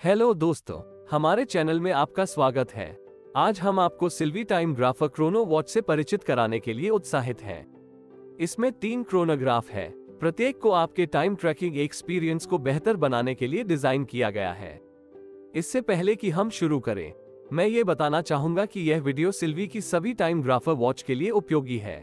Hello दोस्तों, हमारे channel में आपका स्वागत है। आज हम आपको Sylvi timegrapher chrono watch से परिचित कराने के लिए उत्साहित हैं। इसमें 3 क्रोनोग्राफ है। प्रत्येक को आपके टाइम ट्रैकिंग एक्सपीरियंस को बेहतर बनाने के लिए डिजाइन किया गया है। इससे पहले कि हम शुरू करें, मैं ये बताना चाहूंगा कि यह वीडियो सिल्वी की सभी टाइम ग्राफर वॉच के लिए उपयोगी है।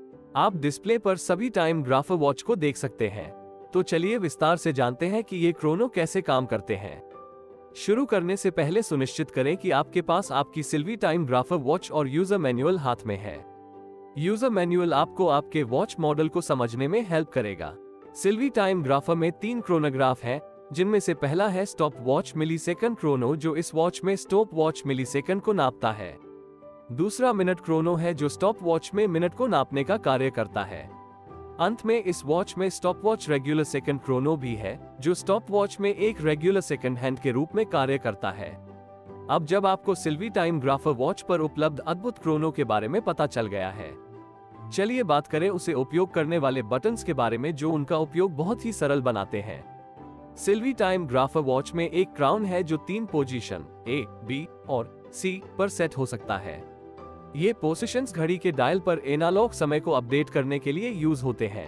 आप डिस्प्ले पर सभी टाइम ग्राफर वॉच को देख सकते हैं। तो चलिए विस्तार से जानते हैं कि ये क्रोनो कैसे काम करते हैं। शुरू करने से पहले सुनिश्चित करें कि आपके पास आपकी सिल्वी टाइम ग्राफर वॉच और यूजर मैनुअल हाथ में है। यूजर मैनुअल आपको आपके वॉच मॉडल को समझने में हेल्प करेगा। सिल्वी टाइम ग्राफर में 3 क्रोनोग्राफ हैं, जिनमें से पहला है स्टॉप वॉच मिलीसेकंड क्रोनो, जो इस वॉच में स्टॉप वॉच मिलीसेकंड को नापता है। दूसरा मिनट क्रोनो है, जो स्टॉप वॉच में मिनट को नापने का कार्य करता है। अंत में इस वॉच में stopwatch regular second chrono भी है, जो स्टॉप वॉच में एक रेगुलर सेकंड हैंड के रूप में कार्य करता है। अब जब आपको सिल्वी टाइम ग्राफर वॉच पर उपलब्ध अद्भुत क्रोनो के बारे में पता चल गया है, चलिए बात करें उसे उपयोग करने वाले बटन्स के बारे में, जो उनका उपयोग बहुत ही सरल बनाते हैं। सिल्वी टाइम ग्राफर वॉच में एक क्राउन है, जो 3 पोजीशन A, B और C पर सेट हो सकता है। ये पोजीशंस घड़ी के डायल पर एनालॉग समय को अपडेट करने के लिए यूज होते हैं।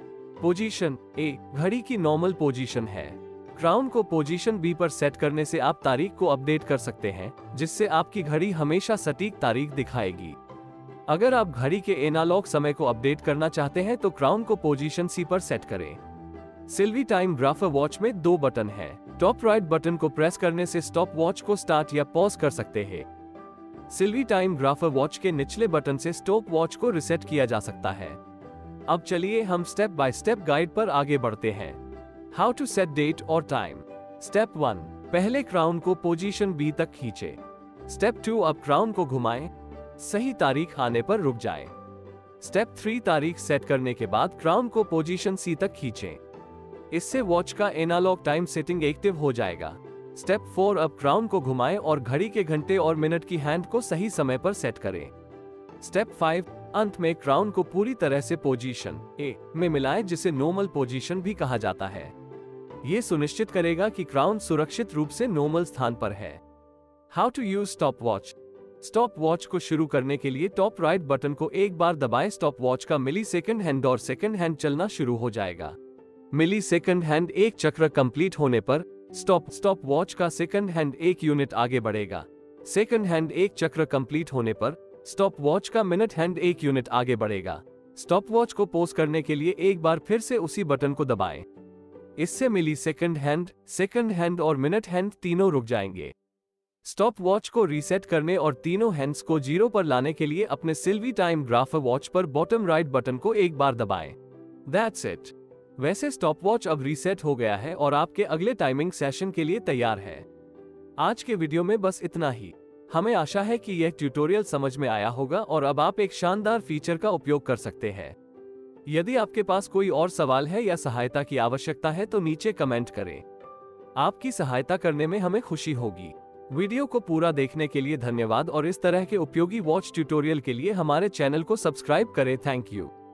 पोजीशन A घड़ी की नॉर्मल पोजीशन है। क्राउन को पोजीशन B पर सेट करने से आप तारीख को अपडेट कर सकते हैं, जिससे आपकी घड़ी हमेशा सटीक तारीख दिखाएगी। अगर आप घड़ी के एनालॉग समय को अपडेट करना चाहते हैं तो क्राउन को पोजीशन C पर सेट करें। सिल्वी टाइम ग्राफर वॉच में 2 बटन हैं। टॉप राइट बटन को प्रेस करने से स्टॉप वॉच को स्टार्ट या पॉज कर सकते हैं। सिल्वी टाइम ग्राफर वॉच के निचले बटन से स्टॉप वॉच को रिसेट किया जा सकता है। अब चलिए हम स्टेप बाय स्टेप गाइड पर आगे बढ़ते हैं। हाउ टू सेट डेट और टाइम। स्टेप 1, पहले क्राउन को पोजीशन B तक खींचे। स्टेप 2, अब क्राउन को घुमाएं, सही तारीख आने पर रुक जाएं। स्टेप 3, तारीख सेट करने के बाद क्राउन को पोजीशन C तक खींचें। इससे वॉच का एनालॉग टाइम सेटिंग एक्टिव हो जाएगा। स्टेप 4, अब क्राउन को घुमाएं और घड़ी के घंटे और मिनट की हैंड को सही समय पर सेट करें। स्टेप 5, अंत में क्राउन को पूरी तरह से पोजीशन A में मिलाएं, जिसे नॉर्मल पोजीशन भी कहा जाता है। यह सुनिश्चित करेगा कि क्राउन सुरक्षित रूप से नॉर्मल स्थान पर है। How to use stopwatch. Stopwatch को शुरू करने के लिए टॉप राइट बटन को एक बार दबाएं। स्टॉप वॉच का मिली सेकंड हैंड और सेकंड हैंड चलना शुरू हो जाएगा। मिली सेकंड हैंड एक चक्र कंप्लीट होने पर स्टॉप वॉच का सेकंड हैंड 1 यूनिट आगे बढ़ेगा। सेकंड हैंड एक चक्र कंप्लीट होने पर स्टॉप वॉच का मिनट हैंड 1 यूनिट आगे बढ़ेगा। स्टॉप वॉच को पॉज करने के लिए एक बार फिर से उसी बटन को दबाएं। इससे मिली सेकंड हैंड और मिनट हैंड तीनों रुक जाएंगे। स्टॉप वॉच को रीसेट करने और तीनों हैंड्स को 0 पर लाने के लिए अपने सिल्वी टाइम ग्राफर वॉच पर बॉटम राइट बटन को एक बार दबाएं। That's it. वैसे स्टॉप वॉच अब रीसेट हो गया है और आपके अगले टाइमिंग सेशन के लिए तैयार है। आज के वीडियो में बस इतना ही। हमें आशा है कि यह ट्यूटोरियल समझ में आया होगा और अब आप एक शानदार फीचर का उपयोग कर सकते हैं। यदि आपके पास कोई और सवाल है या सहायता की आवश्यकता है तो नीचे कमेंट करें। आपकी सहायता करने में हमें खुशी होगी। वीडियो को पूरा देखने के लिए धन्यवाद और इस तरह के उपयोगी वॉच ट्यूटोरियल के लिए हमारे चैनल को सब्सक्राइब करें। Thank you.